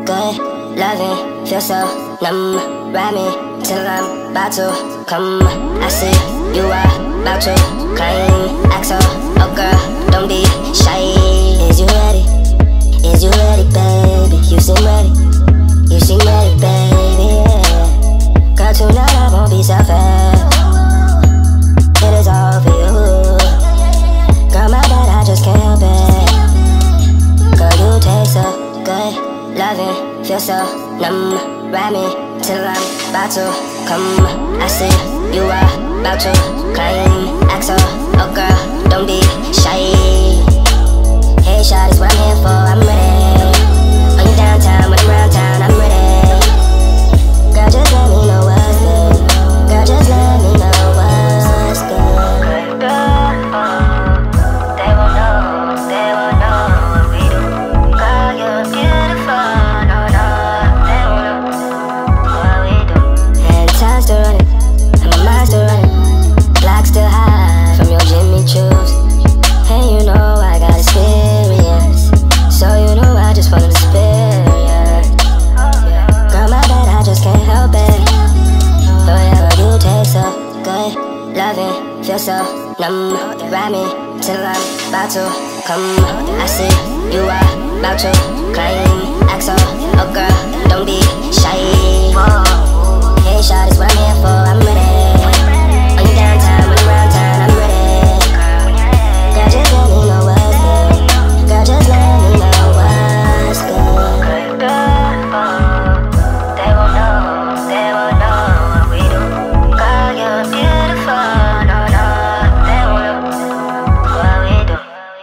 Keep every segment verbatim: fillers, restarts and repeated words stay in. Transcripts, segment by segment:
good, loving, feel so numb. Ride me till I'm about to come. I see you are about to climb. Act so, oh girl, don't be shy. Is you ready? Is you ready, baby? You seem ready. You seem ready, baby, yeah. Girl, tonight I won't be selfish. It is all for you. Girl, my bad, I just can't help it. Girl, you taste so good, loving, feel so numb. Ride me till I'm about to come. I see you are about to climb. Act so, oh girl, don't be shy. Hey, shot is what I'm here for, I'm ready. When you downtown, when I'm around town, I'm ready. Girl, just let me know what's good. Girl, just let me know what's good. Good, oh, they won't know, they won't know what we do. Girl, you're beautiful, no, no, they won't know what we do. And time's still running, and my mind's still running. Block still high from your Jimmy Choos. And you know I got experience, so you know I just wanna experience. Girl, my bad, I just can't help it. But whatever, you taste so good, loving, feel so numb. Ride me till I'm about to come. I see you are about to climb. Act so, oh girl, don't be shy. Hey, shot is what I'm here for, I'm ready. When you downtown, when I'm around town, I'm ready. Girl, just let me know what's good. Girl, just let me know what's good. Good, oh, they won't know, they won't know what we do. Girl, you're beautiful, no, no, they won't know what we do.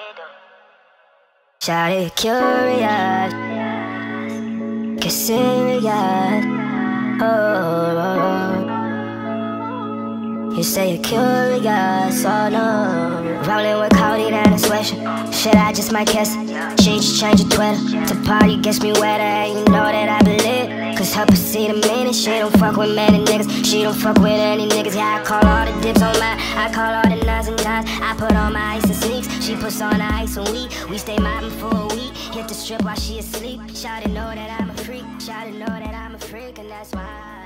Shawty curious, get serious, oh, oh, oh. You say you're curious, oh no. Rolling with Cody down and swishing. Shit, I just might kiss it. She just change your Twitter to party gets me wetter, and you know that I believe. Cause her pussy the meanest. She don't fuck with many niggas. She don't fuck with any niggas. Yeah, I call all the dips on mine. I call all the nines and nines. I put on my ice and sneaks. She puts on the ice and we We stay mopping for a week. Hit the strip while she asleep. Shawty know that I'm a freak. Shawty know that I'm a freak, and that's why